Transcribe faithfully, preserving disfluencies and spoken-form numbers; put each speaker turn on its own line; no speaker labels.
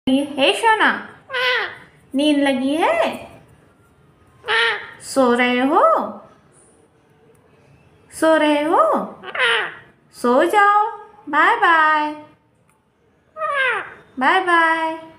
हे सोना, नींद लगी है? सो रहे हो? सो रहे हो? सो जाओ। Bye bye. Bye bye.